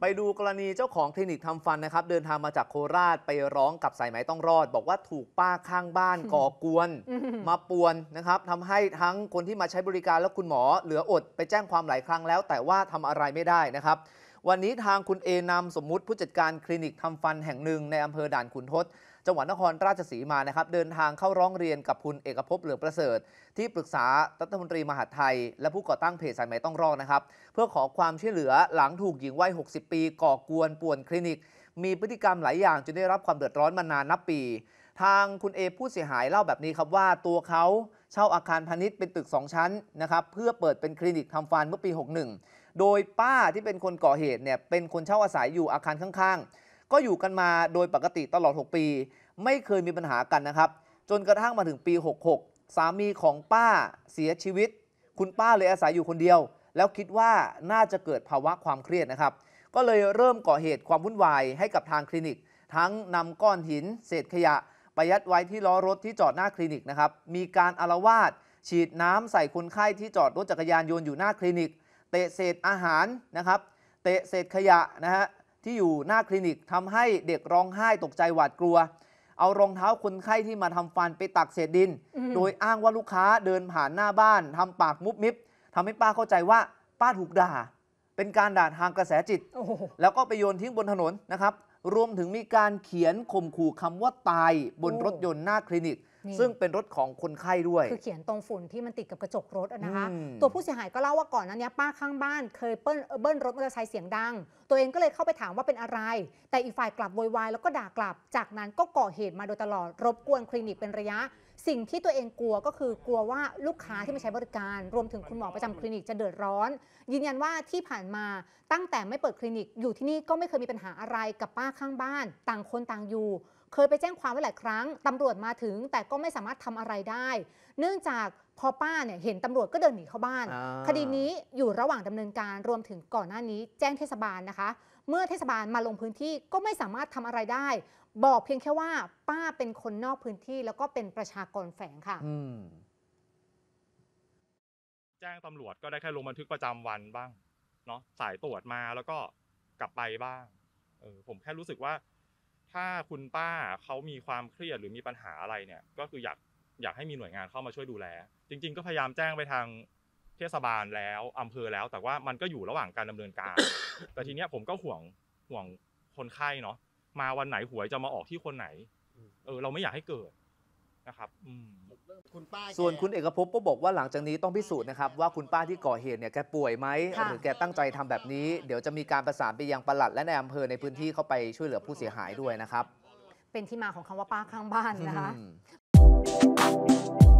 ไปดูกรณีเจ้าของคลินิกทำฟันนะครับเดินทางมาจากโคราชไปร้องกับสายไหมต้องรอดบอกว่าถูกป้าข้างบ้านก่อกวนมาป่วนนะครับทำให้ทั้งคนที่มาใช้บริการและคุณหมอเหลืออดไปแจ้งความหลายครั้งแล้วแต่ว่าทำอะไรไม่ได้นะครับวันนี้ทางคุณเอนามสมมุติผู้จัดการคลินิกทำฟันแห่งหนึ่งในอำเภอด่านขุนทดจังหวัดนครราชสีมานะครับเดินทางเข้าร้องเรียนกับคุณเอกภพเหลืองประเสริฐที่ปรึกษารัฐมนตรีมหาดไทยและผู้ก่อตั้งเพจสายไหมต้องรอดนะครับเพื่อขอความช่วยเหลือหลังถูกหญิงวัย60 ปีก่อกวนป่วนคลินิกมีพฤติกรรมหลายอย่างจนได้รับความเดือดร้อนมานานนับปีทางคุณเอผู้เสียหายเล่าแบบนี้ครับว่าตัวเขาเช่าอาคารพาณิชย์เป็นตึก2 ชั้นนะครับเพื่อเปิดเป็นคลินิกทำฟันเมื่อปี61โดยป้าที่เป็นคนก่อเหตุเนี่ยเป็นคนเช่าอาศัยอยู่อาคารข้างๆก็อยู่กันมาโดยปกติตลอด6 ปีไม่เคยมีปัญหากันนะครับจนกระทั่งมาถึงปี66สามีของป้าเสียชีวิตคุณป้าเลยอาศัยอยู่คนเดียวแล้วคิดว่าน่าจะเกิดภาวะความเครียดนะครับก็เลยเริ่มก่อเหตุความวุ่นวายให้กับทางคลินิกทั้งนำก้อนหินเศษขยะไปยัดไว้ที่ล้อรถที่จอดหน้าคลินิกนะครับมีการอาละวาดฉีดน้ำใส่คนไข้ที่จอดรถจักรยานยนต์อยู่หน้าคลินิกเตะเศษอาหารนะครับเตะเศษขยะนะฮะที่อยู่หน้าคลินิกทำให้เด็กร้องไห้ตกใจหวาดกลัวเอารองเท้าคนไข้ที่มาทำฟันไปตักเศษดินโดยอ้างว่าลูกค้าเดินผ่านหน้าบ้านทำปากมุบมิบทำให้ป้าเข้าใจว่าป้าถูกด่าเป็นการด่าทางกระแสจิตแล้วก็ไปโยนทิ้งบนถนนนะครับรวมถึงมีการเขียนข่มขู่คำว่าตายบนรถยนต์หน้าคลินิกซึ่งเป็นรถของคนไข้ด้วยคือเขียนตรงฝุ่นที่มันติดกับกระจกรถนะคะตัวผู้เสียหายก็เล่าว่าก่อนนั้นป้าข้างบ้านเคยเบิ้ลรถมอเตอร์ไซค์เสียงดังตัวเองก็เลยเข้าไปถามว่าเป็นอะไรแต่อีกฝ่ายกลับโวยวายแล้วก็ด่ากลับจากนั้นก็ก่อเหตุมาโดยตลอดรบกวนคลินิกเป็นระยะสิ่งที่ตัวเองกลัวก็คือกลัวว่าลูกค้าที่มาใช้บริการรวมถึงคุณหมอประจำคลินิกจะเดือดร้อนยืนยันว่าที่ผ่านมาตั้งแต่ไม่เปิดคลินิกอยู่ที่นี่ก็ไม่เคยมีปัญหาอะไรกับป้าข้างบ้านต่างคนต่างอยู่เคยไปแจ้งความไว้หลายครั้งตำรวจมาถึงแต่ก็ไม่สามารถทำอะไรได้เนื่องจากพอป้าเนี่ยเห็นตำรวจก็เดินหนีเข้าบ้านคดีนี้อยู่ระหว่างดำเนินการรวมถึงก่อนหน้านี้แจ้งเทศบาลนะคะเมื่อเทศบาลมาลงพื้นที่ก็ไม่สามารถทำอะไรได้บอกเพียงแค่ว่าป้าเป็นคนนอกพื้นที่แล้วก็เป็นประชากรแฝงค่ะแจ้งตำรวจก็ได้แค่ลงบันทึกประจำวันบ้างเนาะสายตรวจมาแล้วก็กลับไปบ้างผมแค่รู้สึกว่าถ้าคุณป้าเขามีความเครียดหรือมีปัญหาอะไรเนี่ยก็คืออยากให้มีหน่วยงานเข้ามาช่วยดูแลจริงๆก็พยายามแจ้งไปทางเทศบาลแล้วอำเภอแล้วแต่ว่ามันก็อยู่ระหว่างการดำเนินการแต่ทีเนี้ยผมก็ห่วงคนไข้เนาะมาวันไหนหวยจะมาออกที่คนไหนเราไม่อยากให้เกิดนะครับส่วนคุณเอกภพก็บอกว่าหลังจากนี้ต้องพิสูจน์นะครับว่าคุณป้าที่ก่อเหตุเนี่ยแกป่วยไหมหรือแกตั้งใจทำแบบนี้เดี๋ยวจะมีการประสานไปยังปลัดและในอำเภอในพื้นที่เข้าไปช่วยเหลือผู้เสียหายด้วยนะครับเป็นที่มาของคำว่าป้าข้างบ้านนะคะ